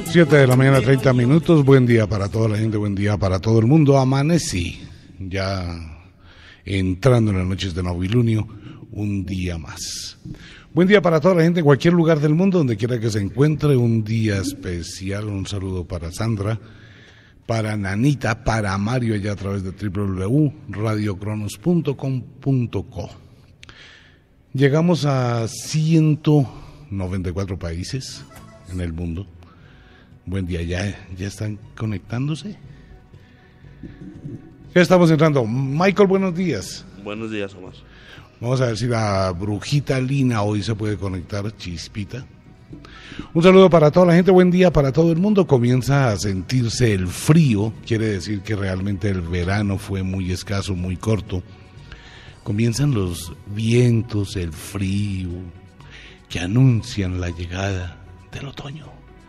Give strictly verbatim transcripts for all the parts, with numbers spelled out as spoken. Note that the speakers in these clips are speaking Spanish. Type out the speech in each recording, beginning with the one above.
siete de la mañana, treinta minutos. Buen día para toda la gente, buen día para todo el mundo. Amanecí, ya entrando en las noches de novilunio, un día más. Buen día para toda la gente en cualquier lugar del mundo, donde quiera que se encuentre. Un día especial, un saludo para Sandra, para Nanita, para Mario, allá a través de doble u doble u doble u punto radio cronos punto com punto co. Llegamos a ciento noventa y cuatro países en el mundo. Buen día, ¿ya, ya están conectándose? Ya estamos entrando. Michael, buenos días. Buenos días, Omar. Vamos a ver si la brujita Lina hoy se puede conectar, Chispita. Un saludo para toda la gente, buen día para todo el mundo. Comienza a sentirse el frío, quiere decir que realmente el verano fue muy escaso, muy corto. Comienzan los vientos, el frío, que anuncian la llegada del otoño.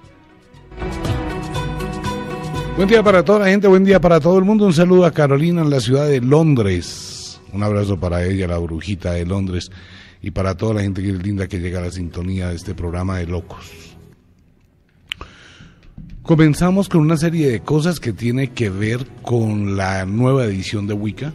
Buen día para toda la gente, buen día para todo el mundo. Un saludo a Carolina en la ciudad de Londres. Un abrazo para ella, la brujita de Londres, y para toda la gente que es linda que llega a la sintonía de este programa de locos. Comenzamos con una serie de cosas que tiene que ver con la nueva edición de Wicca.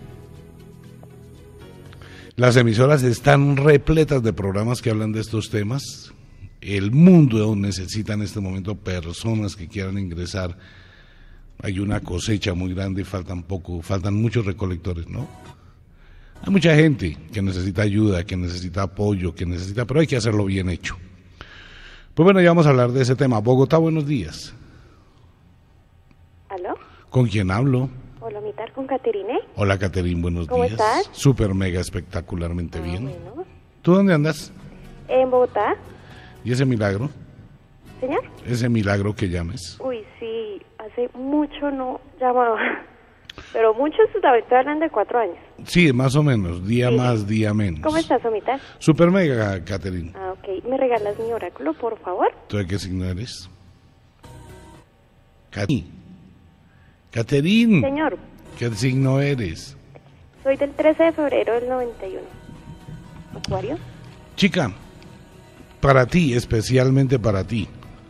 Las emisoras están repletas de programas que hablan de estos temas. El mundo necesita en este momento personas que quieran ingresar. Hay una cosecha muy grande y faltan poco, faltan muchos recolectores, ¿no? Hay mucha gente que necesita ayuda, que necesita apoyo, que necesita, pero hay que hacerlo bien hecho. Pues bueno, ya vamos a hablar de ese tema. Bogotá, buenos días. ¿Aló? ¿Con quién hablo? Hola, mitar con Caterine. Hola, Caterine, buenos ¿Cómo días. estás? Súper mega espectacularmente Ah, bien. bueno. ¿Tú dónde andas? ¿En Bogotá? ¿Y ese milagro? ¿Señor? Ese milagro que llames. Uy, sí, hace mucho no llamaba. Pero muchos, estoy hablando de cuatro años. Sí, más o menos, día Sí. más, día menos. ¿Cómo estás, Omita? Súper mega, Caterine. Ah, ok. ¿Me regalas mi oráculo, por favor? ¿Tú de qué signo eres? Caterine. Caterine. Señor, ¿Qué signo eres? soy del trece de febrero del noventa y uno. ¿Acuario? Chica, para ti, especialmente para ti,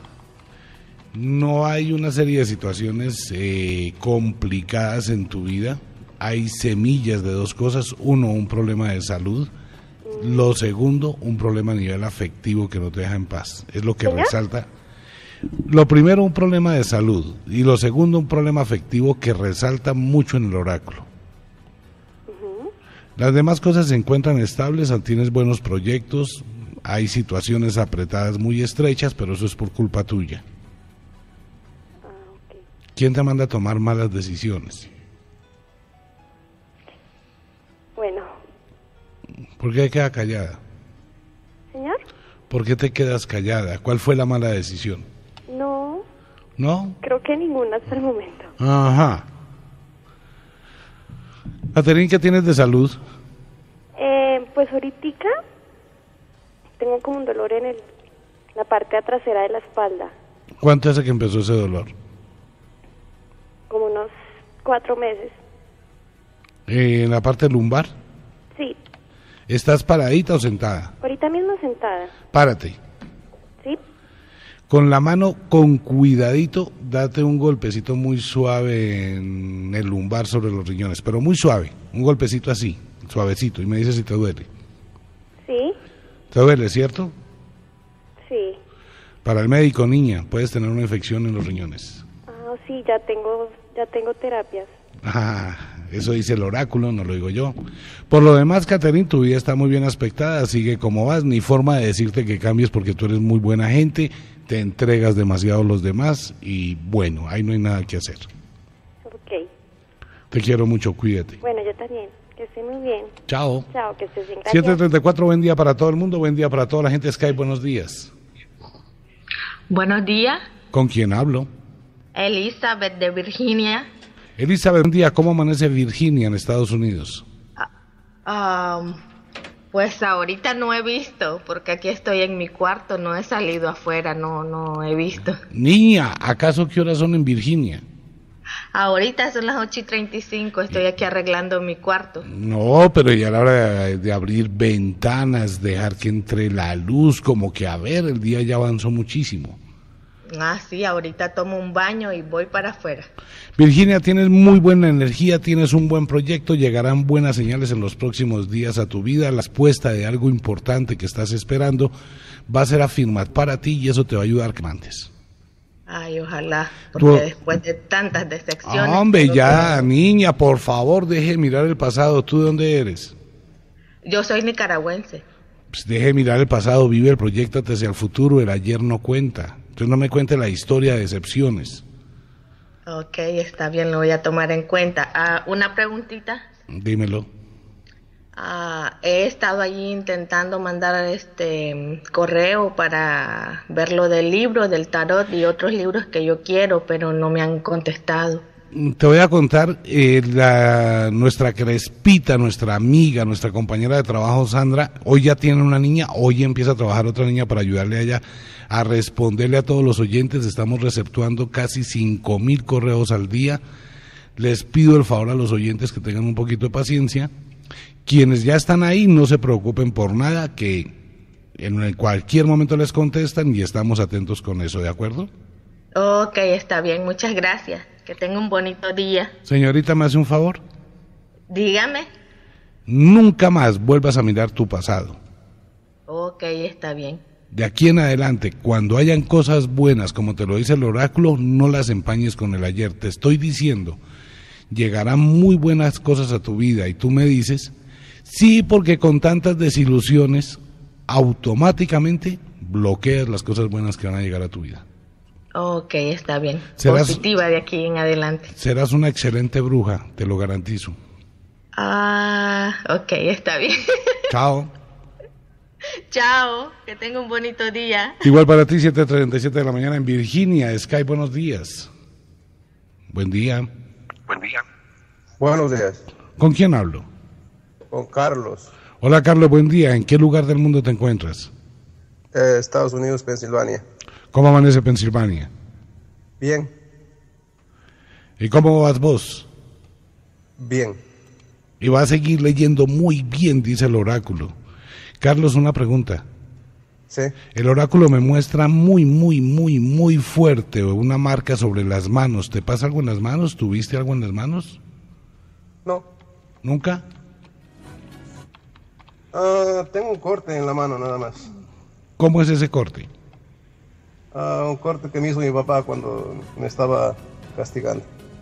no hay una serie de situaciones eh, complicadas en tu vida. Hay semillas de dos cosas. Uno, un problema de salud. Lo segundo, un problema a nivel afectivo que no te deja en paz. Es lo que ¿Señor? resalta. Lo primero, un problema de salud. Y lo segundo, un problema afectivo que resalta mucho en el oráculo. Ujú. Las demás cosas se encuentran estables, tienes buenos proyectos, hay situaciones apretadas muy estrechas, pero eso es por culpa tuya. Ah, ok. ¿Quién te manda a tomar malas decisiones? Bueno, ¿Por qué queda callada? ¿señor? ¿Por qué te quedas callada? ¿Cuál fue la mala decisión? No, ¿No? creo que ninguna hasta el momento. Ajá. Caterine, ¿qué tienes de salud? Eh, pues ahorita tengo como un dolor en el, la parte trasera de la espalda, ¿Cuánto hace que empezó ese dolor? como unos cuatro meses. Eh, ¿En la parte lumbar? Sí, ¿Estás paradita o sentada? ahorita mismo sentada. Párate. ¿Sí? Con la mano, con cuidadito, date un golpecito muy suave en el lumbar sobre los riñones, pero muy suave, un golpecito así, suavecito, y me dices si te duele. ¿Sí? ¿Te duele, cierto? Sí. Para el médico, niña, puedes tener una infección en los riñones. Ah, sí, ya tengo, ya tengo terapias. Ah, eso dice el oráculo, no lo digo yo. Por lo demás, Caterine, tu vida está muy bien aspectada, sigue como vas, ni forma de decirte que cambies porque tú eres muy buena gente, te entregas demasiado a los demás y bueno, ahí no hay nada que hacer. Ok. Te quiero mucho, cuídate. Bueno, yo también. Que esté muy bien. Chao. Chao, que estés bien. Gracias. siete treinta y cuatro, buen día para todo el mundo, buen día para toda la gente de Skype, buenos días. Buenos días, ¿Con quién hablo? Elizabeth de Virginia. Elizabeth, buen día, ¿cómo amanece Virginia en Estados Unidos? Um, pues ahorita no he visto, porque aquí estoy en mi cuarto, no he salido afuera, no, no he visto. Niña, ¿acaso qué horas son en Virginia? Ahorita son las ocho y treinta y cinco, estoy aquí arreglando mi cuarto. No, pero ya a la hora de, de abrir ventanas, dejar que entre la luz, como que a ver, el día ya avanzó muchísimo. Ah, sí, ahorita tomo un baño y voy para afuera. Virginia, tienes muy buena energía, tienes un buen proyecto, llegarán buenas señales en los próximos días a tu vida, la respuesta de algo importante que estás esperando va a ser afirmar para ti y eso te va a ayudar que mandes. Ay, ojalá, porque Tú... después de tantas decepciones... Ah, hombre, ya, que... niña, por favor, deje de mirar el pasado. ¿Tú de dónde eres? Yo soy nicaragüense. Pues deje de mirar el pasado, vive el proyecto hacia el futuro, el ayer no cuenta. Entonces no me cuente la historia de decepciones. Ok, está bien, lo voy a tomar en cuenta. Ah, una preguntita. Dímelo. Ah, he estado allí intentando mandar este correo para ver lo del libro, del tarot y otros libros que yo quiero, pero no me han contestado. Te voy a contar, eh, la, nuestra Crespita, nuestra amiga, nuestra compañera de trabajo Sandra, hoy ya tiene una niña, hoy empieza a trabajar otra niña para ayudarle a ella a responderle a todos los oyentes. Estamos receptuando casi cinco mil correos al día. Les pido el favor a los oyentes que tengan un poquito de paciencia. Quienes ya están ahí, no se preocupen por nada, que en cualquier momento les contestan y estamos atentos con eso, ¿de acuerdo? Ok, está bien, muchas gracias. Que tenga un bonito día. Señorita, ¿me hace un favor? Dígame. Nunca más vuelvas a mirar tu pasado. Ok, está bien. De aquí en adelante, cuando hayan cosas buenas, como te lo dice el oráculo, no las empañes con el ayer. Te estoy diciendo, llegarán muy buenas cosas a tu vida y tú me dices, sí, porque con tantas desilusiones, automáticamente bloqueas las cosas buenas que van a llegar a tu vida. Ok, está bien. Serás, positiva de aquí en adelante. Serás una excelente bruja, te lo garantizo. Ah, ok, está bien. Chao. Chao, que tenga un bonito día. Igual para ti, siete treinta y siete de la mañana en Virginia. Sky, buenos días. Buen día. Buen día. Buenos días. ¿Con quién hablo? Con Carlos. Hola, Carlos, buen día. ¿En qué lugar del mundo te encuentras? Eh, Estados Unidos, Pensilvania. ¿Cómo amanece Pensilvania? Bien. ¿Y cómo vas vos? Bien. Y va a seguir leyendo muy bien, dice el oráculo. Carlos, una pregunta. Sí. El oráculo me muestra muy, muy, muy, muy fuerte una marca sobre las manos. ¿Te pasa algo en las manos? ¿Tuviste algo en las manos? No. ¿Nunca? Uh, tengo un corte en la mano nada más. ¿Cómo es ese corte? Uh, un corte que me hizo mi papá cuando me estaba castigando.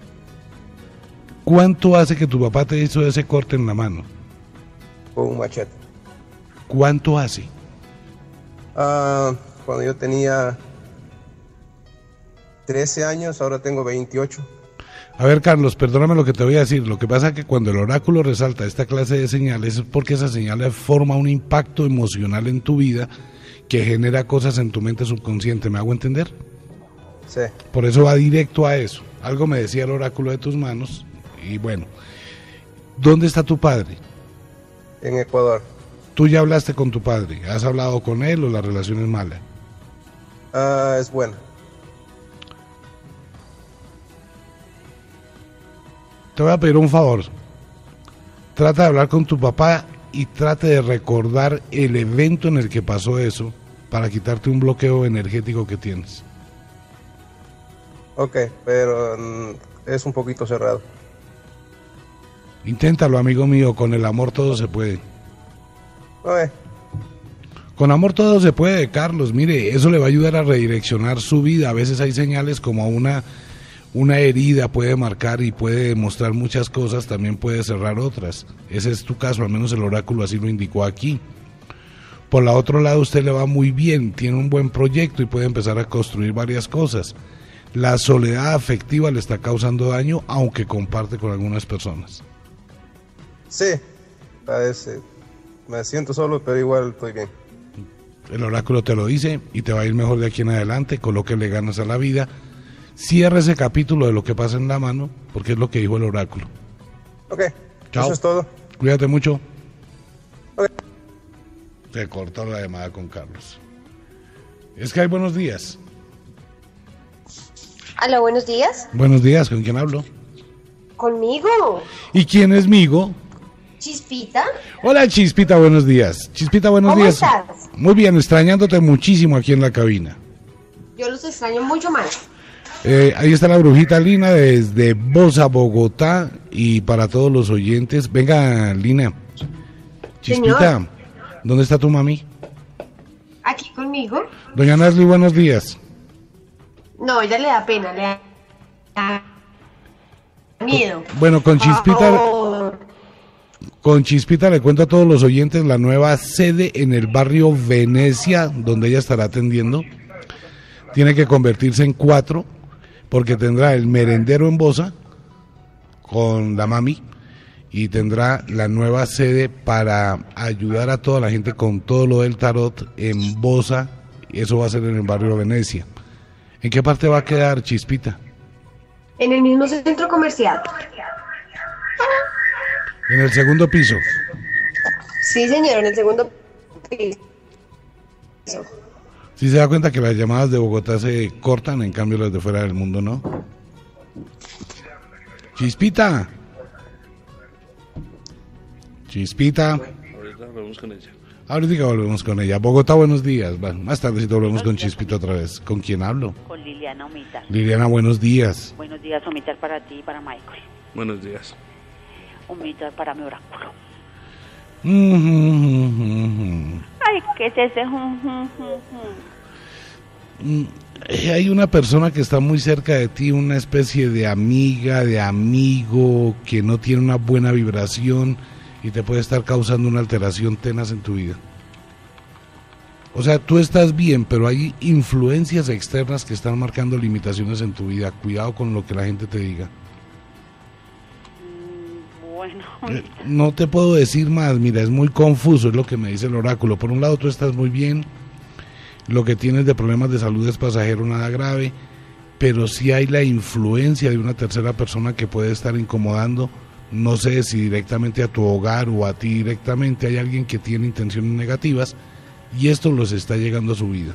¿Cuánto hace que tu papá te hizo ese corte en la mano? Con un machete. ¿Cuánto hace? Uh, cuando yo tenía trece años, ahora tengo veintiocho. A ver, Carlos, perdóname lo que te voy a decir. Lo que pasa es que cuando el oráculo resalta esta clase de señales es porque esa señal forma un impacto emocional en tu vida que genera cosas en tu mente subconsciente. ¿Me hago entender? Sí. Por eso va directo a eso. Algo me decía el oráculo de tus manos. Y bueno, ¿dónde está tu padre? En Ecuador. ¿Tú ya hablaste con tu padre? ¿Has hablado con él o la relación es mala? Uh, es buena. Te voy a pedir un favor. Trata de hablar con tu papá y trate de recordar el evento en el que pasó eso para quitarte un bloqueo energético que tienes. Ok, pero mm, es un poquito cerrado. Inténtalo, amigo mío, con el amor todo se puede. Okay. Con amor todo se puede, Carlos. Mire, eso le va a ayudar a redireccionar su vida. A veces hay señales como una, una herida puede marcar y puede mostrar muchas cosas, también puede cerrar otras. Ese es tu caso, al menos el oráculo así lo indicó aquí. Por la otro lado, usted le va muy bien, tiene un buen proyecto y puede empezar a construir varias cosas. La soledad afectiva le está causando daño, aunque comparte con algunas personas. Sí, parece. Me siento solo, pero igual estoy bien. El oráculo te lo dice y te va a ir mejor de aquí en adelante. Colóquele ganas a la vida. Cierra ese capítulo de lo que pasa en la mano, porque es lo que dijo el oráculo. Ok, chao. Eso es todo. Cuídate mucho. Ok. Se cortó la llamada con Carlos. Sky, buenos días. Aló, buenos días. Buenos días, ¿con quién hablo? ¿Conmigo? ¿Y quién es Migo? ¿Chispita? Hola, Chispita, buenos días. Chispita, buenos ¿Cómo días. estás? Muy bien, extrañándote muchísimo aquí en la cabina. Yo los extraño mucho más. Eh, ahí está la brujita Lina desde Bosa, Bogotá, y para todos los oyentes. Venga, Lina. Chispita, Señor. ¿dónde está tu mami? Aquí conmigo. Doña Nasli, buenos días. No, ella le da pena, le da miedo. Bueno, con Chispita, Oh, con Chispita le cuento a todos los oyentes la nueva sede en el barrio Venecia, donde ella estará atendiendo. Tiene que convertirse en cuatro, porque tendrá el merendero en Bosa, con la mami, y tendrá la nueva sede para ayudar a toda la gente con todo lo del tarot en Bosa. Eso va a ser en el barrio Venecia. ¿En qué parte va a quedar, Chispita? en el mismo centro comercial. En el segundo piso. Sí, señor, en el segundo piso. Sí se da cuenta que las llamadas de Bogotá se cortan, en cambio las de fuera del mundo no. Chispita. Chispita. Ahorita volvemos con ella. Ahorita volvemos con ella. Bogotá, buenos días. Va, más tardecito volvemos con Chispita otra vez. ¿Con quién hablo? Con Liliana Omitar. Liliana, buenos días. Buenos días, Omitar, para ti y para Michael. Buenos días. Omitar para mi oráculo. Mm, Ay, ¿qué es ese? Jum, jum, jum, jum? eh, Hay una persona que está muy cerca de ti, una especie de amiga, de amigo, que no tiene una buena vibración y te puede estar causando una alteración tenaz en tu vida. O sea, tú estás bien, pero hay influencias externas que están marcando limitaciones en tu vida. Cuidado con lo que la gente te diga. Bueno, Eh, No te puedo decir más, mira, es muy confuso, es lo que me dice el oráculo. Por un lado tú estás muy bien, lo que tienes de problemas de salud es pasajero, nada grave, pero sí hay la influencia de una tercera persona que puede estar incomodando, no sé si directamente a tu hogar o a ti directamente. Hay alguien que tiene intenciones negativas y esto los está llegando a su vida.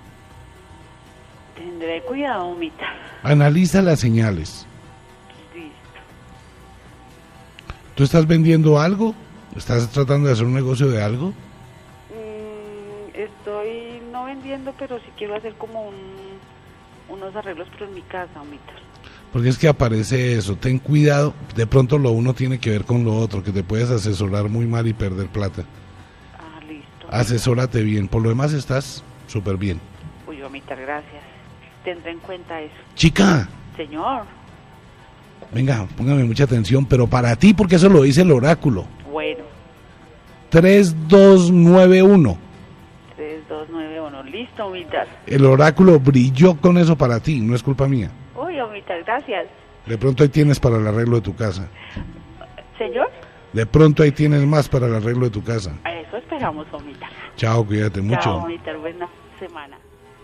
tendré cuidado, Omitar. Analiza las señales. Listo. ¿Tú estás vendiendo algo? ¿Estás tratando de hacer un negocio de algo? Mm, estoy no vendiendo, pero sí quiero hacer como un, unos arreglos, pero en mi casa, Omitar. Porque es que aparece eso, ten cuidado, de pronto lo uno tiene que ver con lo otro, que te puedes asesorar muy mal y perder plata. Ah, listo. Asesórate bien, por lo demás estás súper bien. Uy, Omitar, gracias. Tendré en cuenta eso. Chica, Señor. venga, póngame mucha atención, pero para ti, porque eso lo dice el oráculo. Bueno, tres dos nueve uno. tres, dos, nueve, uno. Listo, Omitar. El oráculo brilló con eso para ti, no es culpa mía. Uy, Omitar, gracias. De pronto ahí tienes para el arreglo de tu casa. Señor, De pronto ahí tienes más para el arreglo de tu casa. a eso esperamos, Omitar. Chao, cuídate mucho. Chao, Omitar, buena semana.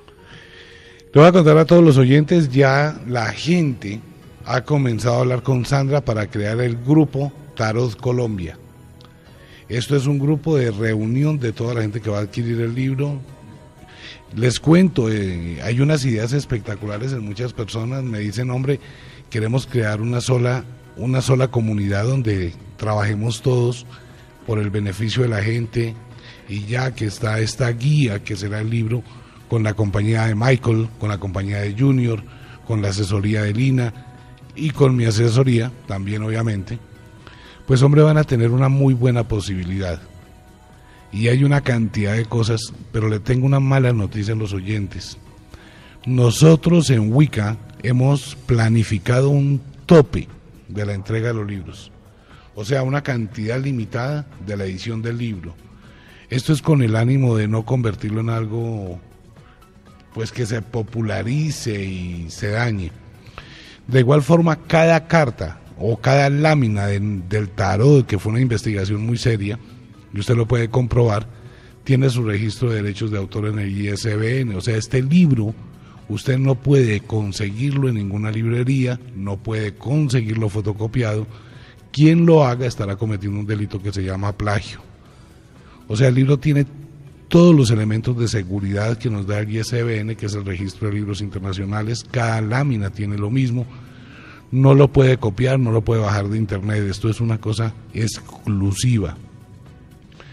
Le voy a contar a todos los oyentes, ya la gente ha comenzado a hablar con Sandra para crear el grupo Tarot Colombia. Esto es un grupo de reunión de toda la gente que va a adquirir el libro. Les cuento, eh, hay unas ideas espectaculares en muchas personas. Me dicen, hombre, queremos crear una sola, una sola comunidad donde trabajemos todos por el beneficio de la gente. Y ya que está esta guía, que será el libro, con la compañía de Michael, con la compañía de Junior, con la asesoría de Lina y con mi asesoría también, obviamente, pues hombre, van a tener una muy buena posibilidad. Y hay una cantidad de cosas, pero le tengo una mala noticia a los oyentes. Nosotros en Wicca hemos planificado un tope de la entrega de los libros, o sea, una cantidad limitada de la edición del libro. Esto es con el ánimo de no convertirlo en algo pues que se popularice y se dañe. De igual forma, cada carta o cada lámina de, del tarot, que fue una investigación muy seria, y usted lo puede comprobar, tiene su registro de derechos de autor en el I S B N. O sea, este libro usted no puede conseguirlo en ninguna librería, no puede conseguirlo fotocopiado. Quien lo haga estará cometiendo un delito que se llama plagio. O sea, el libro tiene todos los elementos de seguridad que nos da el I S B N, que es el registro de libros internacionales. Cada lámina tiene lo mismo, no lo puede copiar, no lo puede bajar de internet. Esto es una cosa exclusiva.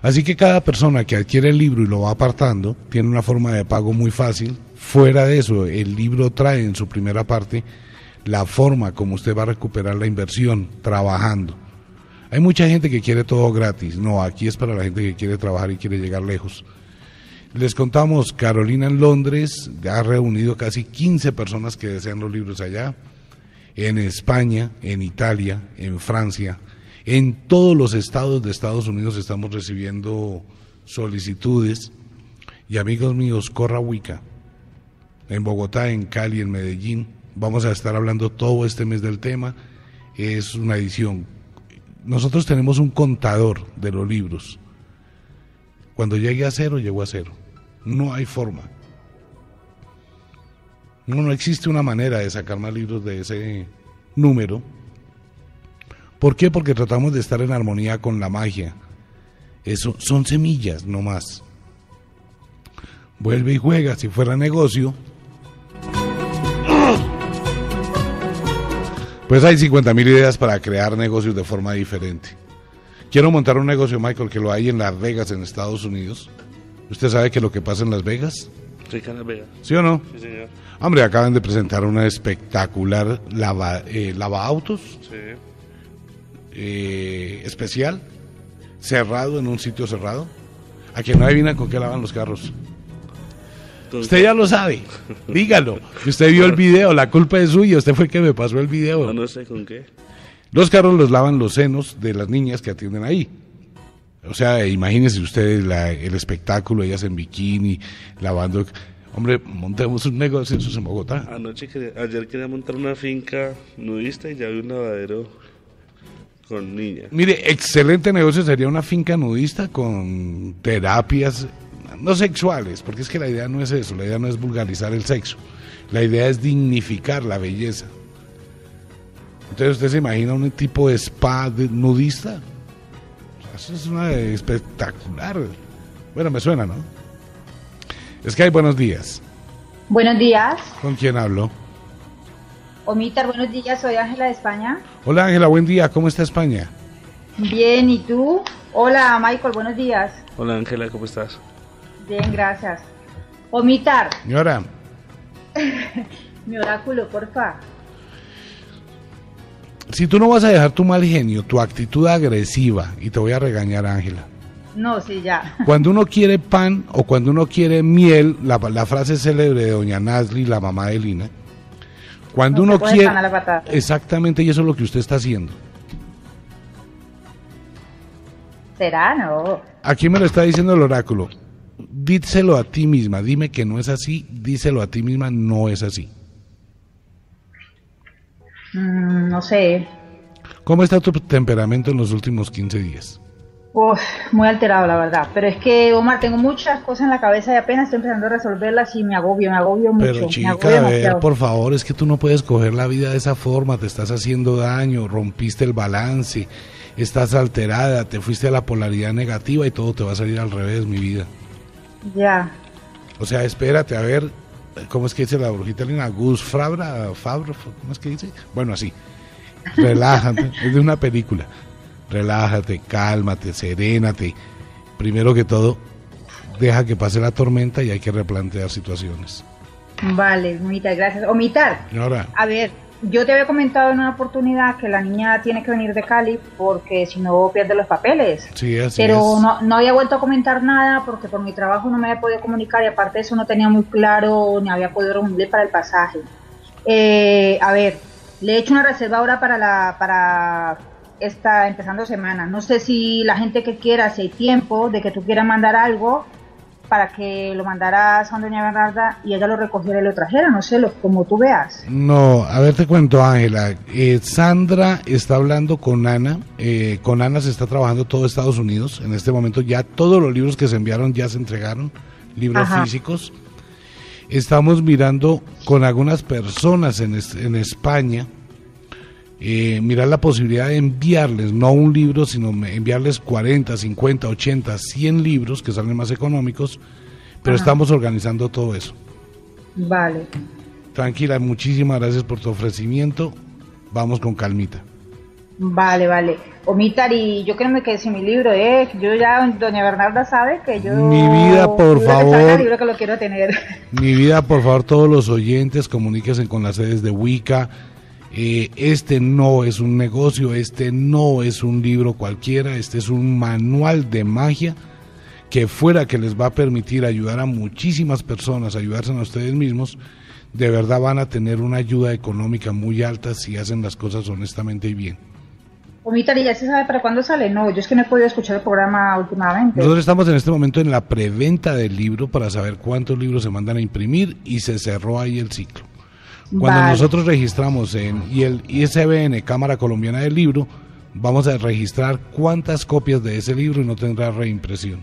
Así que cada persona que adquiere el libro y lo va apartando, tiene una forma de pago muy fácil. Fuera de eso, el libro trae en su primera parte la forma como usted va a recuperar la inversión trabajando. Hay mucha gente que quiere todo gratis. No, aquí es para la gente que quiere trabajar y quiere llegar lejos. Les contamos, Carolina en Londres ha reunido casi quince personas que desean los libros allá. En España, en Italia, en Francia, en todos los estados de Estados Unidos estamos recibiendo solicitudes. Y amigos míos, corra Wicca. En Bogotá, en Cali, en Medellín, vamos a estar hablando todo este mes del tema. Es una edición. Nosotros tenemos un contador de los libros. Cuando llegue a cero, llegó a cero. No hay forma. No, no existe una manera de sacar más libros de ese número. ¿Por qué? Porque tratamos de estar en armonía con la magia. Eso son semillas, no más. Vuelve y juega, si fuera negocio. Pues hay cincuenta mil ideas para crear negocios de forma diferente. Quiero montar un negocio, Michael, que lo hay en Las Vegas, en Estados Unidos. ¿Usted sabe qué es lo que pasa en Las Vegas? Rica en Las Vegas. ¿Sí o no? Sí, señor. Hombre, acaban de presentar una espectacular lava, eh, lavaautos. Sí. Eh, especial, cerrado, en un sitio cerrado. A que no adivina con qué lavan los carros. Entonces, Usted ya lo sabe, dígalo. Usted vio el video, la culpa es suya, usted fue el que me pasó el video. No, no sé con qué. Los carros los lavan los senos de las niñas que atienden ahí. O sea, imagínense ustedes la, el espectáculo, ellas en bikini, lavando. Hombre, montemos un negocio en Bogotá. Anoche, quería- ayer quería montar una finca nudista y ya vi un lavadero con niñas. Mire, excelente negocio sería una finca nudista con terapias no sexuales, porque es que la idea no es eso, la idea no es vulgarizar el sexo, la idea es dignificar la belleza. Entonces usted se imagina un tipo de spa de nudista, eso es una espectacular. Bueno, me suena, ¿no? Sky, buenos días. Buenos días, ¿Con quién hablo? Omitar, buenos días, soy Ángela de España. Hola Ángela, buen día, ¿cómo está España? Bien, ¿y tú? Hola Michael, buenos días. Hola Ángela, ¿cómo estás? Bien, gracias. Omitar, Señora, mi oráculo, porfa. si tú no vas a dejar tu mal genio, tu actitud agresiva, y te voy a regañar, Ángela. No, sí, ya. Cuando uno quiere pan o cuando uno quiere miel, la, la frase célebre de doña Nasli, la mamá de Lina, cuando No uno se coge quiere... pan a la patada. Exactamente, y eso es lo que usted está haciendo. ¿Será? No. Aquí me lo está diciendo el oráculo. Díselo a ti misma, dime que no es así, díselo a ti misma, no es así. Mm, no sé. ¿Cómo está tu temperamento en los últimos quince días? Uf, muy alterado, la verdad. Pero es que, Omar, tengo muchas cosas en la cabeza y apenas estoy empezando a resolverlas y me agobio, me agobio mucho. Pero me chica, agobio a ver, demasiado. por favor, es que tú no puedes coger la vida de esa forma, te estás haciendo daño, rompiste el balance, estás alterada, te fuiste a la polaridad negativa y todo te va a salir al revés, mi vida. Ya. O sea, espérate, a ver, ¿cómo es que dice la brujita Lina? Gus Fabra, Fabra, ¿cómo es que dice? Bueno, así, relájate, es de una película. Relájate, cálmate, serénate. Primero que todo, deja que pase la tormenta y hay que replantear situaciones. Vale, Omitar, gracias. Omitar, Y ahora, a ver, yo te había comentado en una oportunidad que la niña tiene que venir de Cali porque si no pierde los papeles. sí, así Pero es. no, no había vuelto a comentar nada porque por mi trabajo no me había podido comunicar y aparte de eso no tenía muy claro ni había podido reunirle para el pasaje. Eh, a ver, le he hecho una reserva ahora para la para esta empezando semana. No sé si la gente que quiera, si hay tiempo de que tú quieras mandar algo para que lo mandaras a doña Bernarda y ella lo recogiera y lo trajera, no sé, lo, como tú veas. No, a ver, te cuento, Ángela. Eh, Sandra está hablando con Ana. Eh, con Ana se está trabajando todo Estados Unidos. En este momento ya todos los libros que se enviaron ya se entregaron, libros Ajá. físicos. Estamos mirando con algunas personas en, es- en España, eh, mirar la posibilidad de enviarles, no un libro, sino me- enviarles cuarenta, cincuenta, ochenta, cien libros que salen más económicos, pero Ajá. estamos organizando todo eso. Vale. Tranquila, muchísimas gracias por tu ofrecimiento. Vamos con calmita. Vale, vale. Omitar, y yo créeme que si mi libro es, yo ya, doña Bernarda sabe que yo... Mi vida, por libro favor. Que salga, libro que lo quiero tener. Mi vida, por favor, todos los oyentes, comuníquense con las sedes de Wicca. Eh, este no es un negocio, este no es un libro cualquiera, este es un manual de magia que fuera que les va a permitir ayudar a muchísimas personas, ayudarse a ustedes mismos. De verdad van a tener una ayuda económica muy alta si hacen las cosas honestamente y bien. Omitar, ¿y ya se sabe para cuándo sale? No, yo es que no he podido escuchar el programa últimamente. Nosotros estamos en este momento en la preventa del libro para saber cuántos libros se mandan a imprimir y se cerró ahí el ciclo. Cuando Vale. nosotros registramos en y el I S B N, Cámara Colombiana del Libro, vamos a registrar cuántas copias de ese libro y no tendrá reimpresión.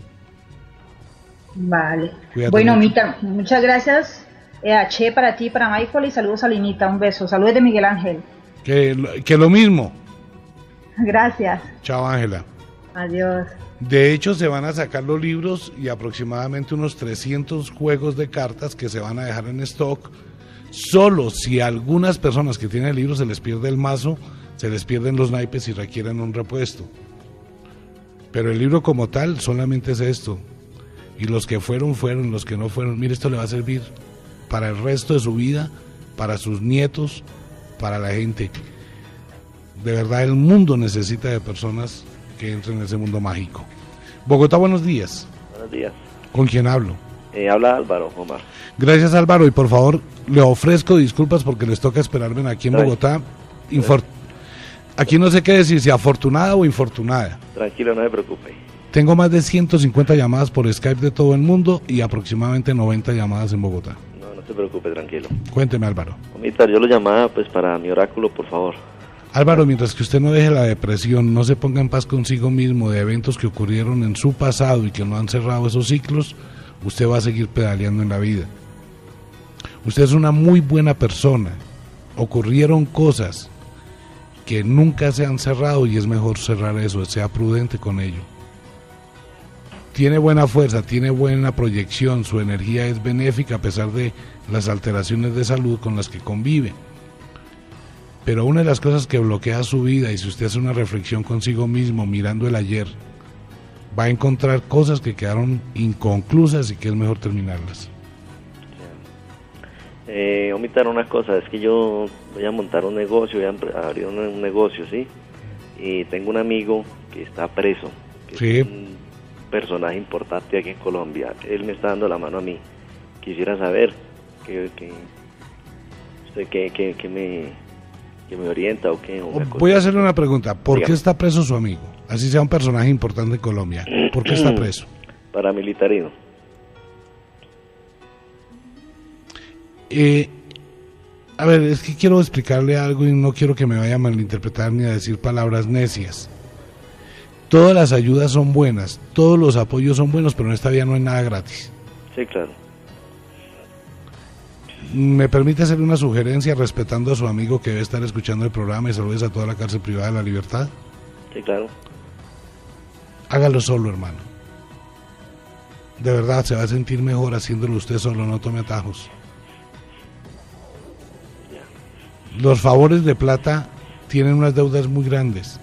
Vale. Cuídate Bueno, mucho. Mita, muchas gracias. Eh, a Che, para ti, para Michael, y saludos a Linita. Un beso. Saludos de Miguel Ángel. Que, que lo mismo. Gracias. Chao, Ángela. Adiós. De hecho, se van a sacar los libros y aproximadamente unos trescientos juegos de cartas que se van a dejar en stock. Solo si a algunas personas que tienen el libro se les pierde el mazo, se les pierden los naipes y requieren un repuesto. Pero el libro como tal solamente es esto. Y los que fueron, fueron, los que no fueron. Mire, esto le va a servir para el resto de su vida, para sus nietos, para la gente. De verdad, el mundo necesita de personas que entren en ese mundo mágico. Bogotá, buenos días. Buenos días. ¿Con quién hablo? Eh, habla Álvaro, Omar. Gracias, Álvaro, y por favor, le ofrezco disculpas porque les toca esperarme aquí en Bogotá. Infor- aquí no sé qué decir, si afortunada o infortunada. Tranquilo, no se preocupe. Tengo más de ciento cincuenta llamadas por Skype de todo el mundo y aproximadamente noventa llamadas en Bogotá. No, no se preocupe, tranquilo. Cuénteme, Álvaro. Omitar, yo lo llamaba pues para mi oráculo, por favor. Álvaro, mientras que usted no deje la depresión, no se ponga en paz consigo mismo de eventos que ocurrieron en su pasado y que no han cerrado esos ciclos, usted va a seguir pedaleando en la vida. Usted es una muy buena persona. Ocurrieron cosas que nunca se han cerrado y es mejor cerrar eso, sea prudente con ello. Tiene buena fuerza, tiene buena proyección, su energía es benéfica a pesar de las alteraciones de salud con las que convive. Pero una de las cosas que bloquea su vida, y si usted hace una reflexión consigo mismo mirando el ayer, va a encontrar cosas que quedaron inconclusas y que es mejor terminarlas. Eh, omitar una cosa, es que yo voy a montar un negocio, voy a empre- a abrir un, un negocio, ¿sí? Y tengo un amigo que está preso, que Sí. es un personaje importante aquí en Colombia. Él me está dando la mano a mí. Quisiera saber que, que usted que, que, que me que me orienta o qué. o me Voy a hacerle una pregunta. ¿Por qué Dígame. está preso su amigo? Así sea un personaje importante en Colombia. ¿Por qué está preso? Paramilitarino. Eh, a ver, es que quiero explicarle algo y no quiero que me vaya a malinterpretar ni a decir palabras necias. Todas las ayudas son buenas, todos los apoyos son buenos, pero en esta vida no hay nada gratis. Sí, claro. ¿Me permite hacer una sugerencia respetando a su amigo que debe estar escuchando el programa y saludos a toda la cárcel privada de la libertad? Sí, claro. Hágalo solo, hermano. De verdad, se va a sentir mejor haciéndolo usted solo, no tome atajos. Los favores de plata tienen unas deudas muy grandes.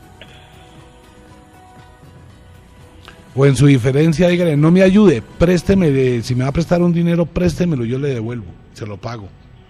O en su diferencia, dígale, no me ayude, présteme, de, si me va a prestar un dinero, préstemelo, yo le devuelvo, se lo pago.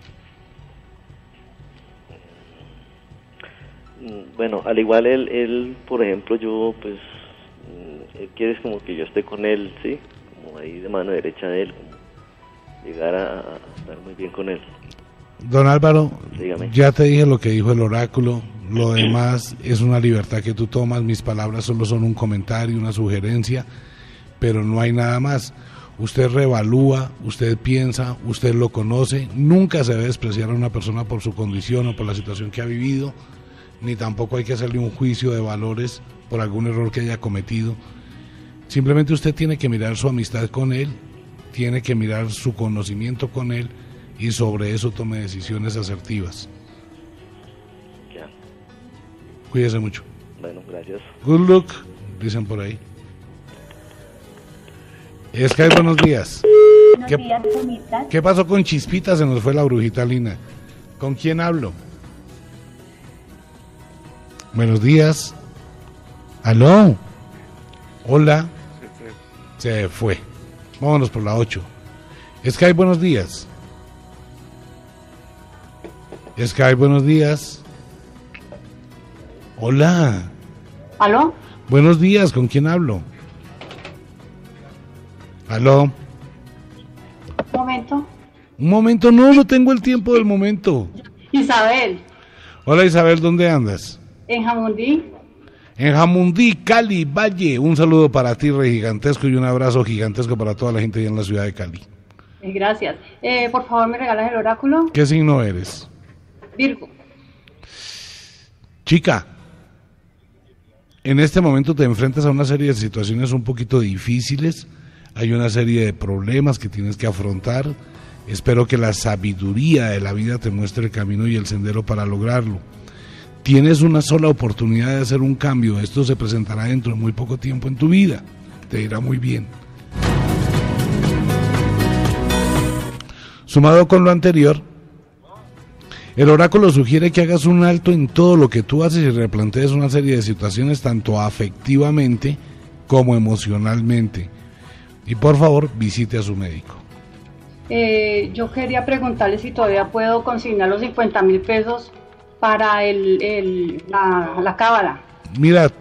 Mm, Bueno, al igual él, él, por ejemplo, yo, pues, mm, él quiere como que yo esté con él, ¿sí? Como ahí de mano derecha de él, como llegar a, a estar muy bien con él. Don Álvaro, Dígame. ya te dije lo que dijo el oráculo, lo demás es una libertad que tú tomas, mis palabras solo son un comentario, una sugerencia, pero no hay nada más. Usted reevalúa, usted piensa, usted lo conoce, nunca se debe despreciar a una persona por su condición o por la situación que ha vivido, ni tampoco hay que hacerle un juicio de valores por algún error que haya cometido. Simplemente usted tiene que mirar su amistad con él, tiene que mirar su conocimiento con él, y sobre eso tome decisiones asertivas. Ya. Cuídese mucho. Bueno, gracias. Good luck, dicen por ahí. Sky, buenos días. Buenos ¿Qué, días, Omita. ¿Qué pasó con Chispita? Se nos fue la brujita Lina. ¿Con quién hablo? Buenos días. ¿Aló? Hola. Se fue. Vámonos por la ocho. Sky, buenos días. Sky, buenos días. Hola. ¿Aló? Buenos días, ¿con quién hablo? ¿Aló? Un momento. Un momento, no, no tengo el tiempo del momento. Isabel, Hola Isabel, ¿dónde andas? en Jamundí. En Jamundí, Cali, Valle. Un saludo para ti, Rey Gigantesco, y un abrazo gigantesco para toda la gente allá en la ciudad de Cali. Eh, Gracias. Eh, por favor, ¿me regalas el oráculo? ¿Qué signo eres? Virgo. Chica, en este momento te enfrentas a una serie de situaciones un poquito difíciles, hay una serie de problemas que tienes que afrontar. Espero que la sabiduría de la vida te muestre el camino y el sendero para lograrlo. Tienes una sola oportunidad de hacer un cambio, esto se presentará dentro de muy poco tiempo en tu vida, te irá muy bien. Sumado con lo anterior, el oráculo sugiere que hagas un alto en todo lo que tú haces y replantees una serie de situaciones tanto afectivamente como emocionalmente. Y por favor, visite a su médico. Eh, yo quería preguntarle si todavía puedo consignar los cincuenta mil pesos para el, el, la, la cábala. Mira,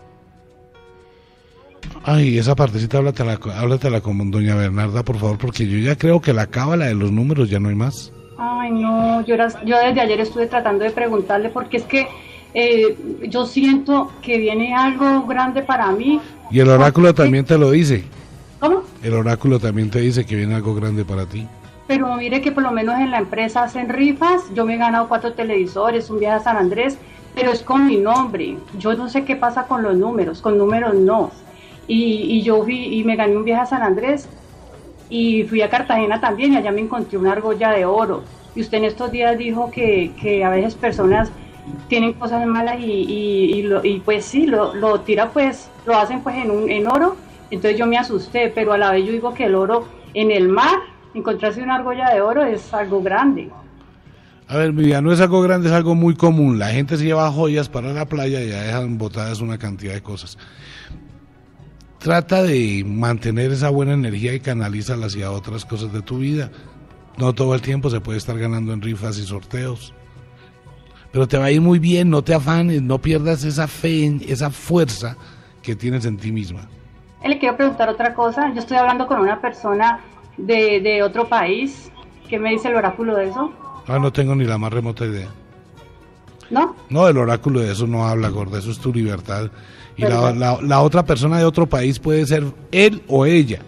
ay, esa partecita háblatela, háblatela con doña Bernarda, por favor, porque yo ya creo que la cábala de los números ya no hay más. Ay, no, yo, era, yo desde ayer estuve tratando de preguntarle porque es que eh, yo siento que viene algo grande para mí. Y el oráculo también te lo dice. ¿Cómo? El oráculo también te dice que viene algo grande para ti. Pero mire que por lo menos en la empresa hacen rifas, yo me he ganado cuatro televisores, un viaje a San Andrés, pero es con mi nombre. Yo no sé qué pasa con los números, con números no. Y, y yo fui y me gané un viaje a San Andrés y fui a Cartagena también y allá me encontré una argolla de oro. Y usted en estos días dijo que, que a veces personas tienen cosas malas y, y, y, lo, y pues sí, lo, lo tira pues, lo hacen pues en, un, en oro. Entonces yo me asusté, pero a la vez yo digo que el oro en el mar, encontrarse una argolla de oro es algo grande. A ver, mi vida, no es algo grande, es algo muy común. La gente se lleva joyas para la playa y ya dejan botadas una cantidad de cosas. Trata de mantener esa buena energía y canalízala hacia otras cosas de tu vida. No todo el tiempo se puede estar ganando en rifas y sorteos. Pero te va a ir muy bien, no te afanes, no pierdas esa fe, esa fuerza que tienes en ti misma. Le quiero preguntar otra cosa. Yo estoy hablando con una persona de, de otro país. ¿Qué me dice el oráculo de eso? Ah, no tengo ni la más remota idea. ¿No? No, el oráculo de eso no habla, gorda, eso es tu libertad. Y la, la, la otra persona de otro país puede ser él o ella.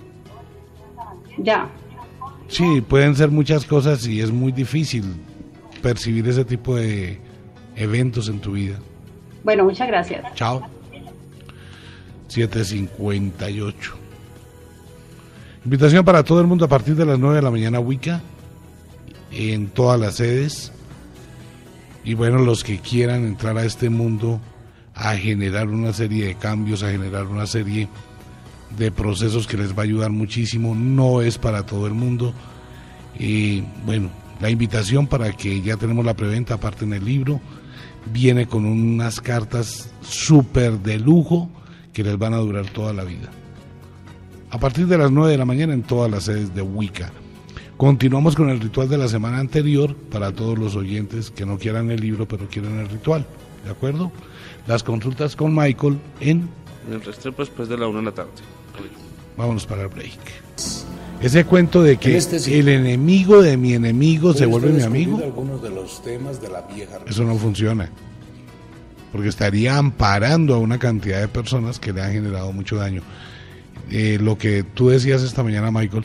Ya. Sí, pueden ser muchas cosas y es muy difícil percibir ese tipo de eventos en tu vida. Bueno, muchas gracias. Chao. siete cincuenta y ocho. Invitación para todo el mundo a partir de las nueve de la mañana, Wicca, en todas las sedes. Y bueno, los que quieran entrar a este mundo a generar una serie de cambios, a generar una serie de procesos que les va a ayudar muchísimo, no es para todo el mundo. Y bueno, la invitación para que ya tenemos la preventa, aparte en el libro, viene con unas cartas súper de lujo que les van a durar toda la vida. A partir de las nueve de la mañana en todas las sedes de Wicca. Continuamos con el ritual de la semana anterior para todos los oyentes que no quieran el libro pero quieren el ritual, ¿de acuerdo? Las consultas con Michael en... En el Restrepo después de la una de la tarde. Vámonos para el break. Ese cuento de que este sí. el enemigo de mi enemigo se vuelve mi amigo, algunos de los temas de la vieja... eso no funciona. Porque estaría amparando a una cantidad de personas que le han generado mucho daño. Eh, lo que tú decías esta mañana, Michael,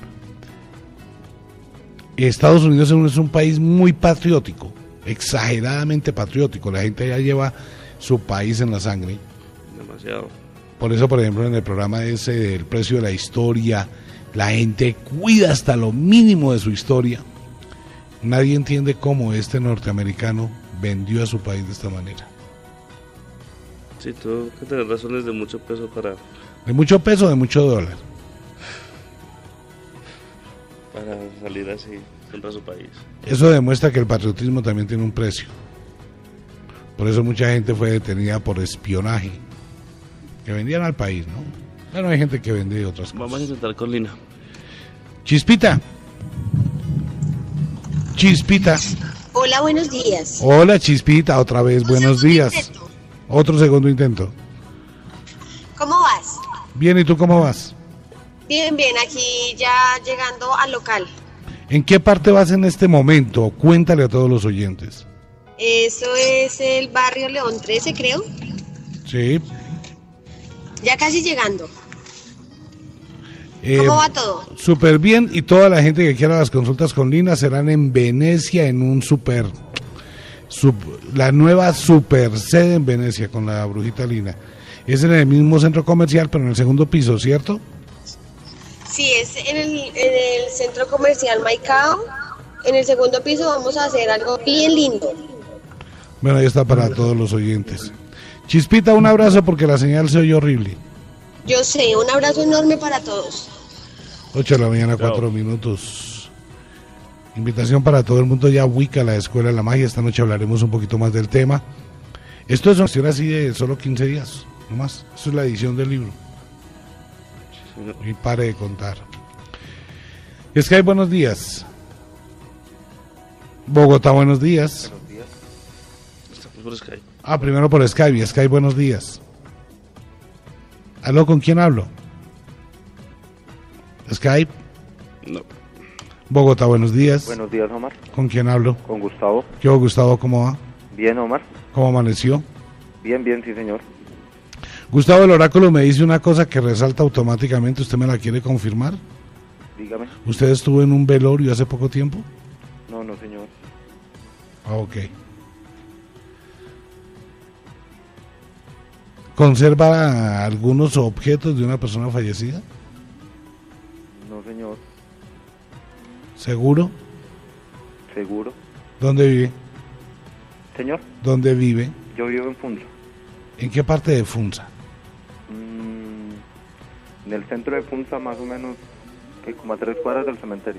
Estados Unidos es un país muy patriótico, exageradamente patriótico. La gente ya lleva su país en la sangre. Demasiado. Por eso, por ejemplo, en el programa ese del precio de la historia, la gente cuida hasta lo mínimo de su historia. Nadie entiende cómo este norteamericano vendió a su país de esta manera. Sí, tú que tener razones de mucho peso para... De mucho peso, de mucho dólar. Para salir así, contra su país. Eso demuestra que el patriotismo también tiene un precio. Por eso mucha gente fue detenida por espionaje. Que vendían al país, ¿no? Bueno, hay gente que vende otras cosas. Vamos a intentar con Lina. Chispita. Chispita. Hola, buenos días. Hola, Chispita, otra vez, buenos días. Intento. Otro segundo intento. ¿Cómo vas? Bien, ¿y tú cómo vas? Bien, bien, aquí ya llegando al local. ¿En qué parte vas en este momento? Cuéntale a todos los oyentes. Eso es el barrio León trece, creo. Sí. Ya casi llegando. Eh, ¿Cómo va todo? Súper bien, y toda la gente que quiera las consultas con Lina serán en Venecia, en un super, sub, la nueva super sede en Venecia con la brujita Lina. Es en el mismo centro comercial, pero en el segundo piso, ¿cierto? Sí, es en el, en el centro comercial Maicao. En el segundo piso vamos a hacer algo bien lindo. Bueno, ahí está para todos los oyentes. Chispita, un abrazo porque la señal se oye horrible. Yo sé, un abrazo enorme para todos. ocho de la mañana, cuatro minutos. Invitación para todo el mundo ya Wicca, la Escuela de la Magia. Esta noche hablaremos un poquito más del tema. Esto es una cuestión así de solo quince días, no más. Esto es la edición del libro. Y pare de contar. Sky, buenos días. Bogotá, buenos días. Buenos días. Estamos por Skype. Ah, primero por Skype. Skype, buenos días. ¿Aló, con quién hablo? Skype. No. Bogotá, buenos días. Buenos días, Omar. ¿Con quién hablo? Con Gustavo. ¿Qué hubo, Gustavo? ¿Cómo va? Bien, Omar. ¿Cómo amaneció? Bien, bien, sí, señor. Gustavo, el oráculo me dice una cosa que resalta automáticamente. ¿Usted me la quiere confirmar? Dígame. ¿Usted estuvo en un velorio hace poco tiempo? No, no, señor. Ah, ok. ¿Conserva algunos objetos de una persona fallecida? No, señor. ¿Seguro? ¿Seguro? ¿Dónde vive? ¿Señor? ¿Dónde vive? Yo vivo en Funza. ¿En qué parte de Funza? Mm, en el centro de Funza, más o menos, que como a tres cuadras del cementerio.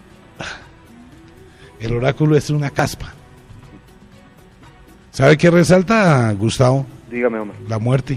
El oráculo es una caspa. ¿Sabe qué resalta, Gustavo? Dígame, hombre. La muerte.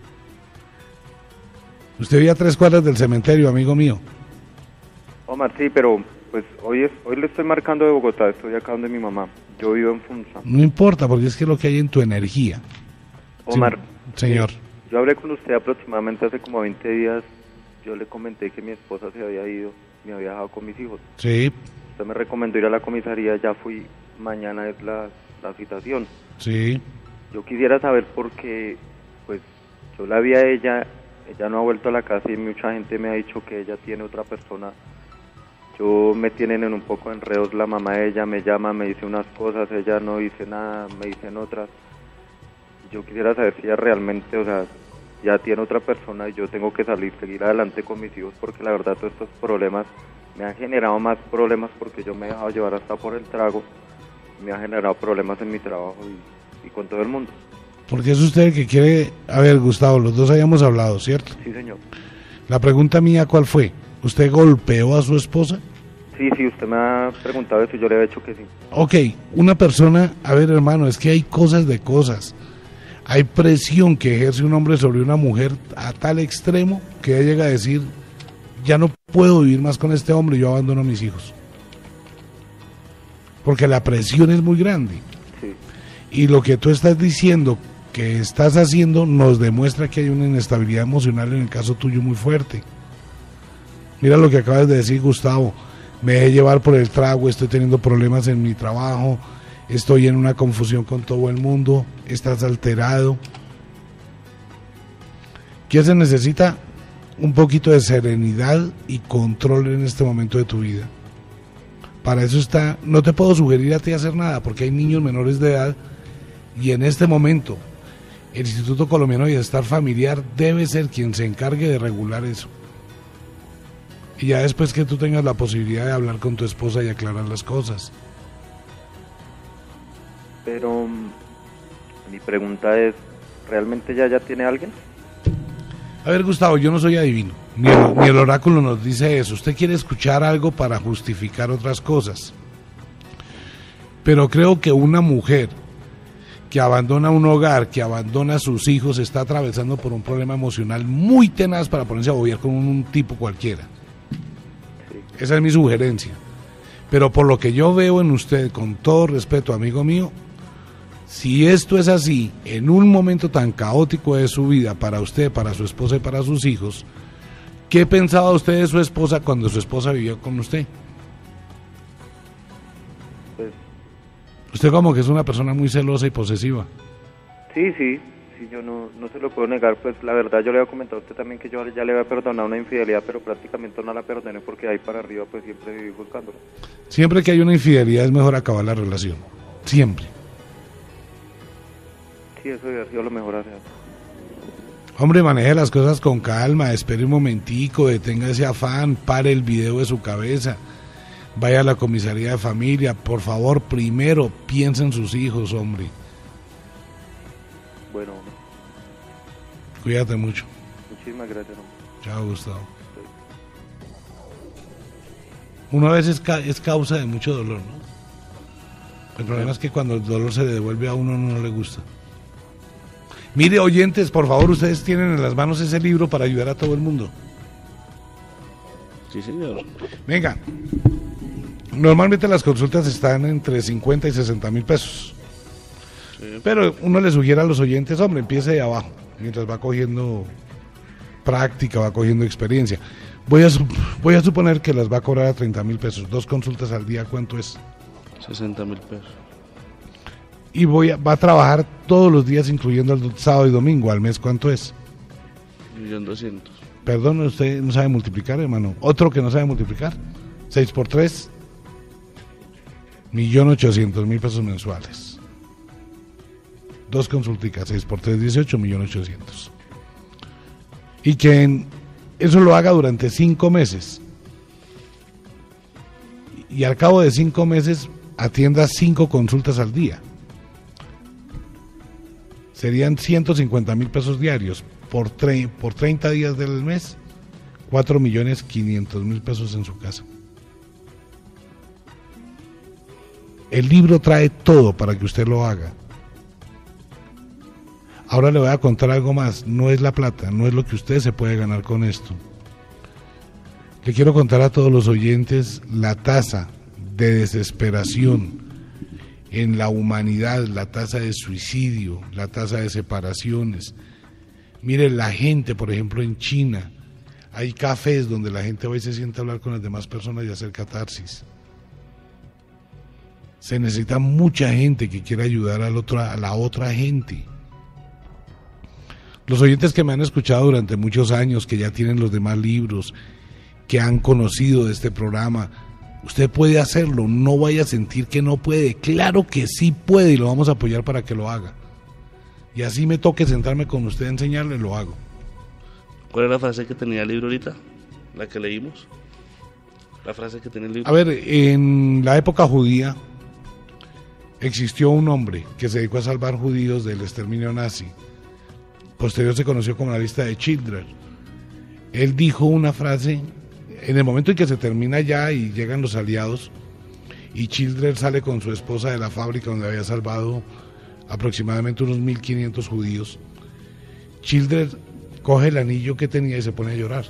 Usted vive a tres cuadras del cementerio, amigo mío. Omar, sí, pero pues hoy es, hoy le estoy marcando de Bogotá, estoy acá donde mi mamá. Yo vivo en Funza. No importa, porque es que es lo que hay en tu energía. Omar. Sí, señor. Yo hablé con usted aproximadamente hace como veinte días. Yo le comenté que mi esposa se había ido, me había dejado con mis hijos. Sí. Usted me recomendó ir a la comisaría, ya fui, mañana es la, la citación. Sí. Yo quisiera saber por qué, pues, yo la vi a ella, ella no ha vuelto a la casa y mucha gente me ha dicho que ella tiene otra persona. Yo me tienen en un poco de enredos, la mamá de ella me llama, me dice unas cosas, ella no dice nada, me dicen otras. Yo quisiera saber si ella realmente, o sea, ya tiene otra persona y yo tengo que salir, seguir adelante con mis hijos, porque la verdad todos estos problemas me han generado más problemas porque yo me he dejado llevar hasta por el trago, me ha generado problemas en mi trabajo y, y con todo el mundo. Porque es usted el que quiere... A ver, Gustavo, los dos habíamos hablado, ¿cierto? Sí, señor. La pregunta mía, ¿cuál fue? ¿Usted golpeó a su esposa? Sí, sí, usted me ha preguntado eso y yo le he dicho que sí. Ok, una persona... A ver, hermano, es que hay cosas de cosas. Hay presión que ejerce un hombre sobre una mujer a tal extremo que ella llega a decir, ya no puedo vivir más con este hombre, yo abandono a mis hijos. Porque la presión es muy grande. Sí. Y lo que tú estás diciendo, que estás haciendo, nos demuestra que hay una inestabilidad emocional en el caso tuyo muy fuerte. Mira lo que acabas de decir, Gustavo. Me dejé llevar por el trago, estoy teniendo problemas en mi trabajo, estoy en una confusión con todo el mundo, estás alterado. ¿Qué se necesita? Un poquito de serenidad y control en este momento de tu vida. Para eso está, no te puedo sugerir a ti hacer nada, porque hay niños menores de edad, y en este momento, el Instituto Colombiano de Bienestar Familiar debe ser quien se encargue de regular eso. Y ya después que tú tengas la posibilidad de hablar con tu esposa y aclarar las cosas. Pero mi pregunta es, ¿realmente ya ya tiene alguien? A ver, Gustavo, yo no soy adivino, ni el, ni el oráculo nos dice eso. Usted quiere escuchar algo para justificar otras cosas. Pero creo que una mujer que abandona un hogar, que abandona a sus hijos, está atravesando por un problema emocional muy tenaz para ponerse a bobear con un, un tipo cualquiera. Esa es mi sugerencia. Pero por lo que yo veo en usted, con todo respeto, amigo mío, si esto es así, en un momento tan caótico de su vida, para usted, para su esposa y para sus hijos, ¿qué pensaba usted de su esposa cuando su esposa vivía con usted? Pues, usted como que es una persona muy celosa y posesiva. sí, sí, sí, yo no, no se lo puedo negar, pues la verdad yo le había comentado a usted también que yo ya le había perdonado una infidelidad, pero prácticamente no la perdoné porque ahí para arriba pues siempre viví buscándola. Siempre que hay una infidelidad es mejor acabar la relación, siempre. Sí, eso hubiera sido lo mejor hacer. Hombre, maneje las cosas con calma, espere un momentico, detenga ese afán, pare el video de su cabeza, vaya a la comisaría de familia, por favor, primero piensa en sus hijos, hombre. Bueno, hombre. Cuídate mucho. Muchísimas gracias, hombre. Chao, Gustavo. Una vez es, ca es causa de mucho dolor, ¿no? El problema es que cuando el dolor se le devuelve a uno no le gusta. Mire, oyentes, por favor, ustedes tienen en las manos ese libro para ayudar a todo el mundo. Sí, señor. Venga, normalmente las consultas están entre cincuenta y sesenta mil pesos. Sí. Pero uno le sugiere a los oyentes, hombre, empiece de abajo, mientras va cogiendo práctica, va cogiendo experiencia. Voy a, voy a suponer que las va a cobrar a treinta mil pesos. Dos consultas al día, ¿cuánto es? sesenta mil pesos. Y voy a, va a trabajar todos los días, incluyendo el sábado y domingo. ¿Al mes cuánto es? un millón doscientos. Perdón, usted no sabe multiplicar, hermano. Otro que no sabe multiplicar. seis por tres. un millón ochocientos mil pesos mensuales. Dos consulticas, seis por tres, dieciocho, un millón ochocientos. Y que en, eso lo haga durante cinco meses. Y al cabo de cinco meses atienda cinco consultas al día. Serían ciento cincuenta mil pesos diarios por, tre por treinta días del mes, cuatro millones quinientos mil pesos en su casa. El libro trae todo para que usted lo haga. Ahora le voy a contar algo más, no es la plata, no es lo que usted se puede ganar con esto. Le quiero contar a todos los oyentes la tasa de desesperación en la humanidad, la tasa de suicidio, la tasa de separaciones. Mire, la gente, por ejemplo, en China, hay cafés donde la gente va y se sienta a hablar con las demás personas y hacer catarsis. Se necesita mucha gente que quiera ayudar al otro, a la otra gente. Los oyentes que me han escuchado durante muchos años, que ya tienen los demás libros, que han conocido de este programa, usted puede hacerlo, no vaya a sentir que no puede, claro que sí puede y lo vamos a apoyar para que lo haga. Y así me toque sentarme con usted a enseñarle, lo hago. ¿Cuál es la frase que tenía el libro ahorita? La que leímos. La frase que tenía el libro. A ver, en la época judía existió un hombre que se dedicó a salvar judíos del exterminio nazi. Posterior se conoció como la lista de Schindler. Él dijo una frase en el momento en que se termina ya y llegan los aliados y Schindler sale con su esposa de la fábrica donde había salvado aproximadamente unos mil quinientos judíos. Schindler coge el anillo que tenía y se pone a llorar.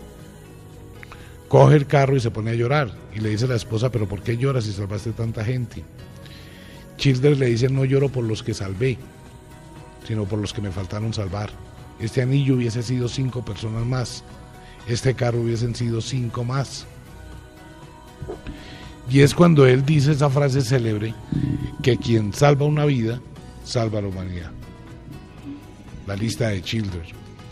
Coge el carro y se pone a llorar y le dice a la esposa, pero ¿por qué lloras si salvaste tanta gente? Schindler le dice, no lloro por los que salvé, sino por los que me faltaron salvar. Este anillo hubiese sido cinco personas más, este carro hubiesen sido cinco más. Y es cuando él dice esa frase célebre, que quien salva una vida, salva a la humanidad. La lista de Schindler.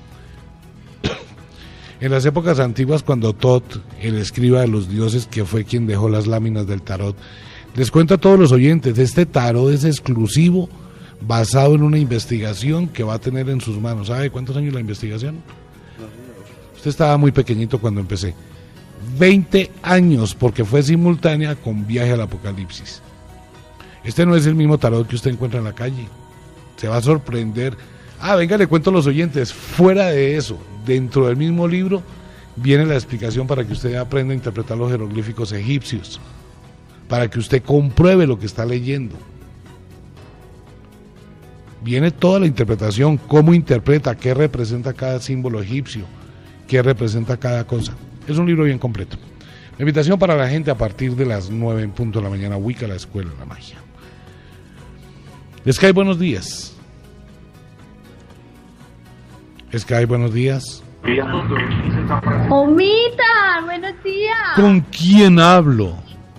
En las épocas antiguas, cuando Thoth, el escriba de los dioses, que fue quien dejó las láminas del tarot, les cuento a todos los oyentes, este tarot es exclusivo, basado en una investigación que va a tener en sus manos. ¿Sabe cuántos años la investigación? Usted estaba muy pequeñito cuando empecé. veinte años, porque fue simultánea con Viaje al Apocalipsis. Este no es el mismo tarot que usted encuentra en la calle. Se va a sorprender. Ah, venga, le cuento a los oyentes. Fuera de eso, dentro del mismo libro, viene la explicación para que usted aprenda a interpretar los jeroglíficos egipcios, para que usted compruebe lo que está leyendo. Viene toda la interpretación, cómo interpreta, qué representa cada símbolo egipcio, qué representa cada cosa. Es un libro bien completo. La invitación para la gente a partir de las nueve en punto de la mañana, Wicca, la Escuela de la Magia. Sky, buenos días. Sky, buenos días. Omita, buenos días. ¿Con quién hablo?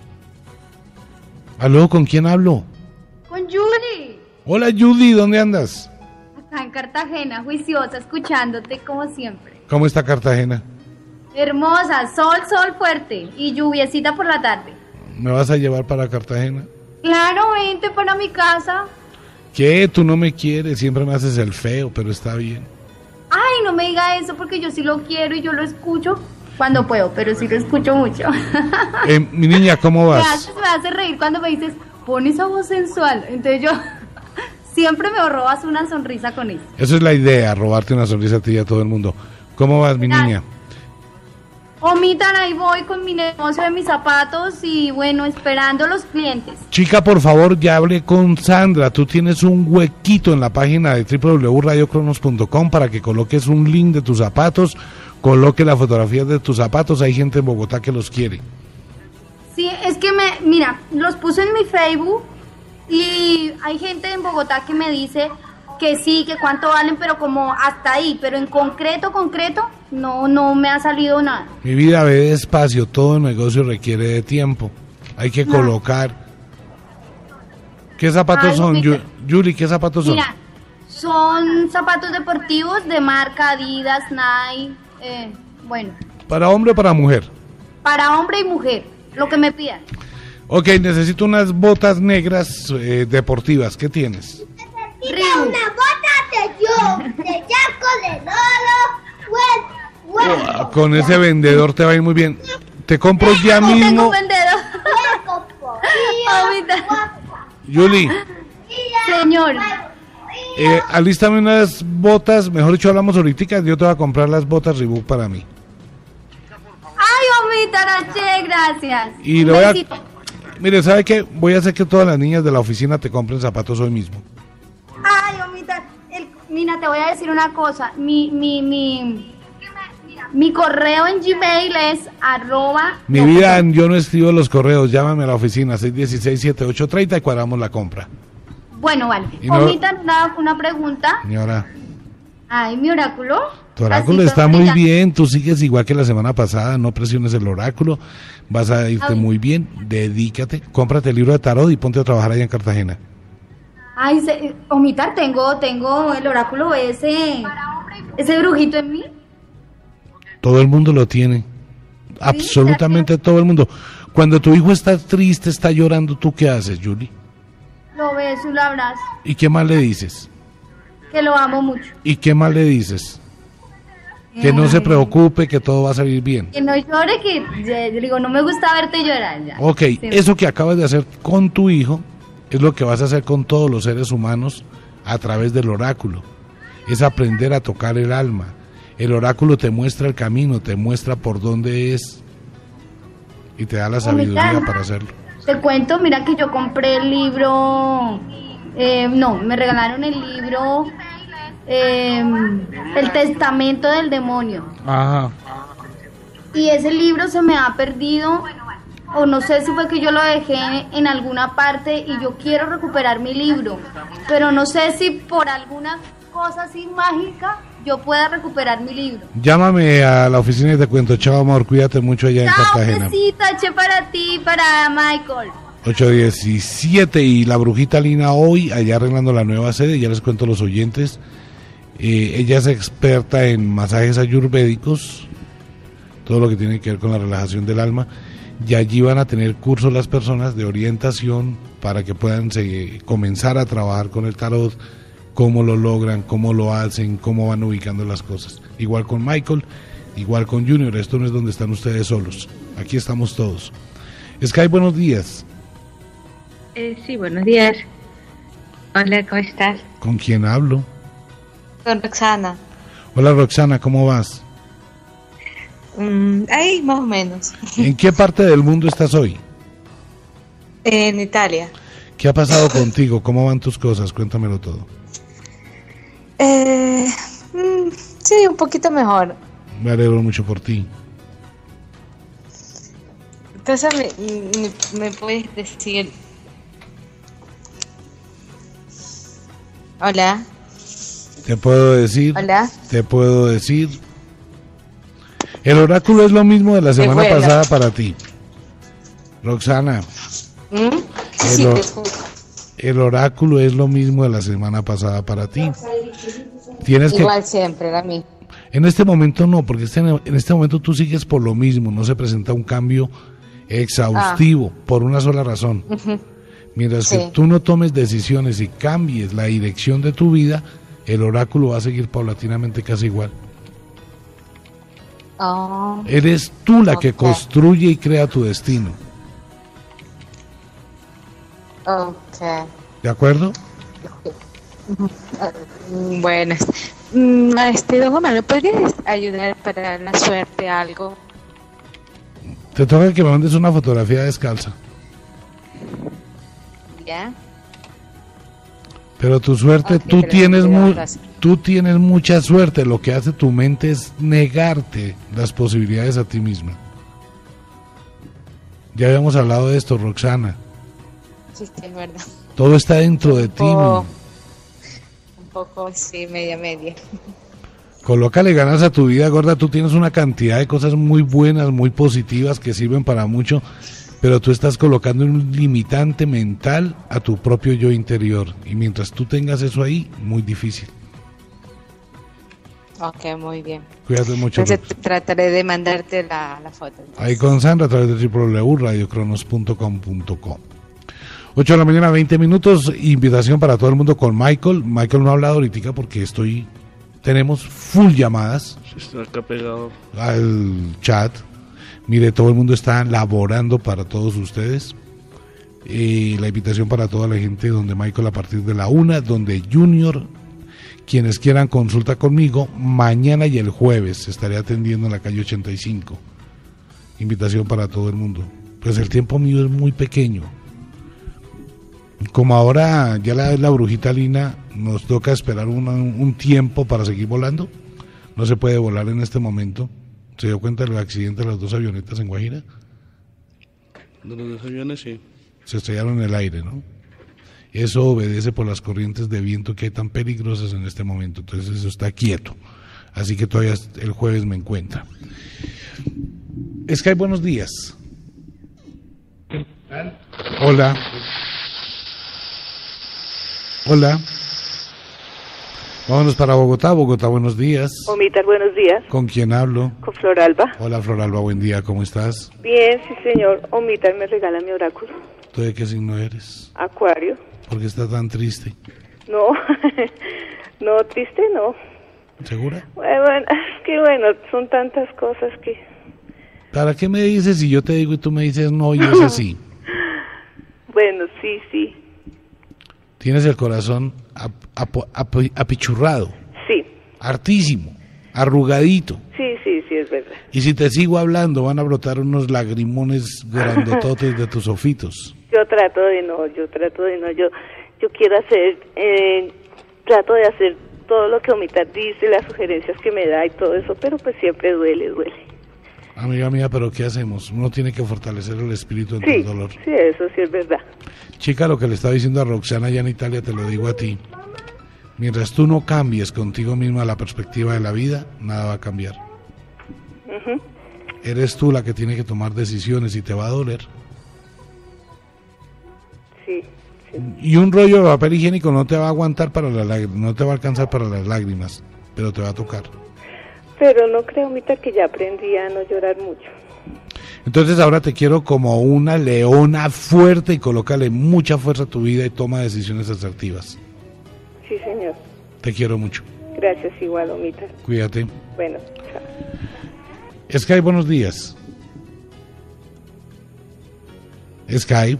¿Aló? ¿Con quién hablo? Con Judy. Hola Judy, ¿dónde andas? Acá en Cartagena, juiciosa, escuchándote como siempre. ¿Cómo está Cartagena? Hermosa, sol, sol fuerte y lluviecita por la tarde. ¿Me vas a llevar para Cartagena? Claro, vente para mi casa. ¿Qué? Tú no me quieres, siempre me haces el feo, pero está bien. Ay, no me diga eso porque yo sí lo quiero y yo lo escucho cuando puedo, pero sí lo escucho mucho. Eh, mi niña, ¿cómo vas? Me haces, me hace reír cuando me dices, pon esa voz sensual. Entonces yo siempre me robas una sonrisa con eso. Eso es la idea, robarte una sonrisa a ti y a todo el mundo. ¿Cómo vas, mi niña? Omitan, ahí voy con mi negocio de mis zapatos y bueno, esperando los clientes. Chica, por favor, ya hablé con Sandra. Tú tienes un huequito en la página de doble u doble u doble u punto radio cronos punto com para que coloques un link de tus zapatos, coloque las fotografías de tus zapatos. Hay gente en Bogotá que los quiere. Sí, es que me, mira, los puse en mi Facebook y hay gente en Bogotá que me dice que sí, que cuánto valen, pero como hasta ahí, pero en concreto, concreto, no, no me ha salido nada. Mi vida, ve despacio, todo negocio requiere de tiempo. Hay que colocar. ¿Qué zapatos Ay, son, mira. Yuri? ¿Qué zapatos son? Mira, son zapatos deportivos de marca Adidas, Nike, eh, bueno, ¿Para hombre o para mujer? para hombre y mujer, lo que me pidan. Ok, necesito unas botas negras eh, deportivas. ¿Qué tienes? Necesito una bota de yo, de Jaco, de Lolo, bueno, Wow, con ese vendedor te va a ir muy bien. Te compro ya No tengo mismo. un vendedor. Ahorita. Yuli, Señor, eh, alístame unas botas. Mejor dicho, hablamos ahorita. Yo te voy a comprar las botas Reebok para mí. ay, Omita, Rache, gracias. Y Un lo voy a... besito. Mire, ¿sabe qué? Voy a hacer que todas las niñas de la oficina te compren zapatos hoy mismo. Ay, Omita, el, mira, te voy a decir una cosa. Mi, mi, mi, mi correo en Gmail es arroba... Mi vida, yo no escribo los correos. Llámame a la oficina seis uno seis, siete ocho tres cero y cuadramos la compra. Bueno, vale. Y no- Omita, una, una pregunta. Señora, Ay, mi oráculo. tu oráculo Así, está pues, muy mira. bien. Tú sigues igual que la semana pasada. No presiones el oráculo. Vas a irte Ay. muy bien. Dedícate. Cómprate el libro de tarot y ponte a trabajar allá en Cartagena. Ay, se, Omita, tengo, tengo el oráculo ese, ese brujito en mí. Todo el mundo lo tiene. Absolutamente todo el mundo. Cuando tu hijo está triste, está llorando, ¿tú qué haces, Julie? Lo beso y lo abrazo. ¿Y qué más le dices? Que lo amo mucho. ¿Y qué más le dices? Que no se preocupe, que todo va a salir bien. Que no llore, que ya- yo digo, no me gusta verte llorar. Ya. Ok, Sí. eso que acabas de hacer con tu hijo es lo que vas a hacer con todos los seres humanos a través del oráculo. Es aprender a tocar el alma. El oráculo te muestra el camino, te muestra por dónde es y te da la sabiduría Omita, para hacerlo. Te cuento, mira que yo compré el libro, eh, no, me regalaron el libro, eh, El Testamento del Demonio. Ajá. Y ese libro se me ha perdido, o no sé si fue que yo lo dejé en alguna parte y yo quiero recuperar mi libro, pero no sé si por alguna cosa así mágica yo pueda recuperar mi libro. Llámame a la oficina y te cuento. Chao, amor, cuídate mucho allá en Chao, Cartagena. besito, che, para ti, para Michael. ocho diecisiete y la brujita Lina hoy allá arreglando la nueva sede. Ya les cuento a los oyentes. Eh, ella es experta en masajes ayurvédicos, todo lo que tiene que ver con la relajación del alma. Y allí van a tener cursos las personas de orientación para que puedan se- comenzar a trabajar con el tarot, cómo lo logran, cómo lo hacen, cómo van ubicando las cosas. Igual con Michael, igual con Junior. Esto no es donde están ustedes solos. Aquí estamos todos. Sky, buenos días. Eh, sí, buenos días. Hola, ¿cómo estás? ¿Con quién hablo? Con Roxana. Hola Roxana, ¿cómo vas? Mm, ahí, más o menos. ¿En qué parte del mundo estás hoy? En Italia. ¿Qué ha pasado contigo? ¿Cómo van tus cosas? Cuéntamelo todo. Eh, mm, sí, un poquito mejor. Me alegro mucho por ti. Entonces, ¿me, me, me puedes decir? Hola. Te puedo decir. Hola. Te puedo decir. El oráculo es lo mismo de la semana bueno. pasada para ti. Roxana. ¿Mm? El, Sí, or- te escucho. el oráculo es lo mismo de la semana pasada para ti. Tienes que Igual siempre, la misma. En este momento no, porque este- en este momento tú sigues por lo mismo, no se presenta un cambio exhaustivo por una sola razón. Ujú. Mientras Sí. que tú no tomes decisiones y cambies la dirección de tu vida, el oráculo va a seguir paulatinamente casi igual. Oh. Eres tú la que Ok. construye y crea tu destino. Ok. ¿De acuerdo? Mm, Bueno, mm, este, don Omar, ¿me podrías ayudar para la suerte algo? Te toca que me mandes una fotografía descalza. ¿Ya? Pero tu suerte, Ok, tú pero tienes ¿qué vas mu- a hacer? tú tienes mucha suerte. Lo que hace tu mente es negarte las posibilidades a ti misma. Ya habíamos hablado de esto, Roxana. Sí, sí, es verdad. Todo está dentro de ti. Oh. Un poco, sí, media, media. Colócale ganas a tu vida, gorda. Tú tienes una cantidad de cosas muy buenas, muy positivas que sirven para mucho, pero tú estás colocando un limitante mental a tu propio yo interior. Y mientras tú tengas eso ahí, muy difícil. Ok, muy bien. Cuídate mucho. Entonces Rox. trataré de mandarte la, la foto. Ahí con Sandra a través de w w w punto radio cronos punto com punto co. ocho de la mañana, veinte minutos. Invitación para todo el mundo con Michael. Michael no ha hablado ahorita porque estoy. Tenemos full llamadas Estoy acá pegado. al chat. Mire, todo el mundo está laborando para todos ustedes. Y la invitación para toda la gente donde Michael a partir de la una, donde Junior, quienes quieran consulta conmigo, mañana y el jueves estaré atendiendo en la calle ochenta y cinco. Invitación para todo el mundo. Pues el tiempo mío es muy pequeño. Como ahora ya la, la brujita Lina nos toca esperar una- un tiempo para seguir volando. No se puede volar en este momento. ¿Se dio cuenta del accidente de las dos avionetas en Guajira? De los dos aviones, sí. Se estrellaron en el aire, ¿no? Eso obedece por las corrientes de viento que hay tan peligrosas en este momento. Entonces eso está quieto. Así que todavía el jueves me encuentra. Sky, buenos días. Hola. Hola. Vámonos para Bogotá. Bogotá, buenos días. Omitar, buenos días. ¿Con quién hablo? Con Floralba. Hola, Floralba, buen día. ¿Cómo estás? Bien, sí, señor. Omitar me regala mi oráculo. ¿Tú de qué signo eres? Acuario. ¿Por qué estás tan triste? No, no, triste no. ¿Segura? Bueno, bueno, es que bueno, son tantas cosas que... ¿Para qué me dices si yo te digo y tú me dices no y es así? Bueno, sí, sí, Tienes el corazón ap- ap- ap- apichurrado, sí, hartísimo, arrugadito. sí, sí, sí, es verdad. Y si te sigo hablando van a brotar unos lagrimones grandototes de tus ojitos. Yo trato de no, yo trato de no, yo yo quiero hacer, eh, trato de hacer todo lo que Omitar dice, las sugerencias que me da y todo eso, pero pues siempre duele, duele. Amiga mía, pero ¿qué hacemos? Uno tiene que fortalecer el espíritu ante Sí, el dolor. sí, eso sí es verdad. Chica, lo que le estaba diciendo a Roxana allá en Italia, te lo digo a ti. Mientras tú no cambies contigo misma la perspectiva de la vida, nada va a cambiar. Ujú. Eres tú la que tiene que tomar decisiones y te va a doler. Sí, sí. Y un rollo de papel higiénico no te va a aguantar para las lágrimas, no te va a alcanzar para las lágrimas, pero te va a tocar. Pero no creo, Mita, que ya aprendí a no llorar mucho. Entonces ahora te quiero como una leona fuerte y colócale mucha fuerza a tu vida y toma decisiones asertivas. Sí, señor. Te quiero mucho. Gracias, igual, Omita. Cuídate. Bueno, chao. Skype, buenos días. Skype.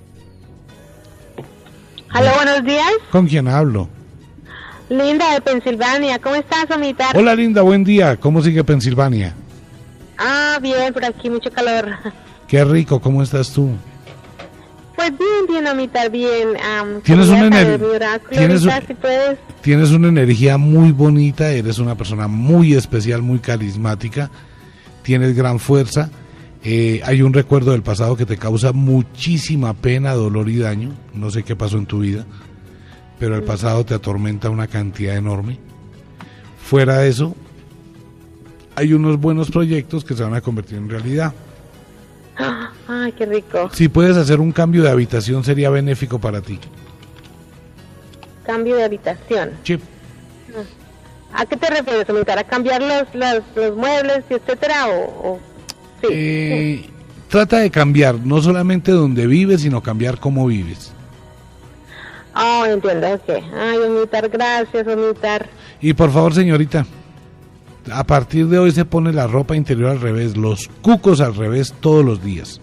Aló, buenos días. ¿Con quién hablo? Linda de Pensilvania. ¿Cómo estás, Omita? Hola, Linda, buen día. ¿Cómo sigue Pensilvania? Ah, bien, por aquí mucho calor. Qué rico, ¿cómo estás tú? Pues bien, bien, Omita, bien. Um, tienes, una ener tienes, ahorita, si puedes. tienes una energía muy bonita, eres una persona muy especial, muy carismática, tienes gran fuerza. Eh, hay un recuerdo del pasado que te causa muchísima pena, dolor y daño. No sé qué pasó en tu vida, pero el pasado te atormenta una cantidad enorme. Fuera de eso, hay unos buenos proyectos que se van a convertir en realidad. Ay, qué rico. Si puedes hacer un cambio de habitación, sería benéfico para ti. Cambio de habitación. Sí. ¿A qué te refieres, Omita? ¿A cambiar los, los, los muebles, etcétera? O, o... Sí. Eh, sí. Trata de cambiar, no solamente donde vives, sino cambiar cómo vives. Oh, entiendo, ok. Ay, Omita, gracias, Omita. Y por favor, señorita, a partir de hoy se pone la ropa interior al revés, los cucos al revés todos los días.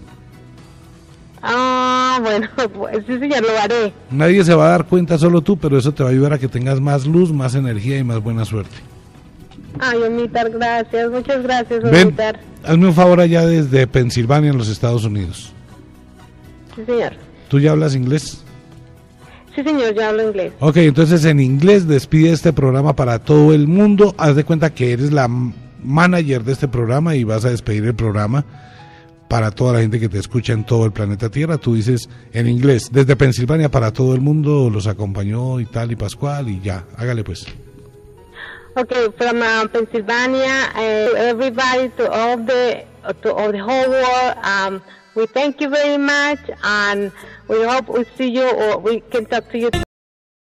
Ah, bueno, pues sí, señor, lo haré. Nadie se va a dar cuenta, solo tú, pero eso te va a ayudar a que tengas más luz, más energía y más buena suerte. Ay, Omitar, gracias, muchas gracias, Ven, Omitar. hazme un favor allá desde Pensilvania, en los Estados Unidos. Sí, señor. ¿Tú ya hablas inglés? Sí, señor, ya hablo inglés. Ok, entonces en inglés despide este programa para todo el mundo. Haz de cuenta que eres la manager de este programa y vas a despedir el programa para toda la gente que te escucha en todo el planeta Tierra. Tú dices en inglés, desde Pensilvania para todo el mundo, los acompañó y tal y Pascual y ya, hágale pues. Okay, from uh, Pennsylvania, uh, everybody, to all the to all the whole world, um, we thank you very much, and we hope we see you or we can talk to you.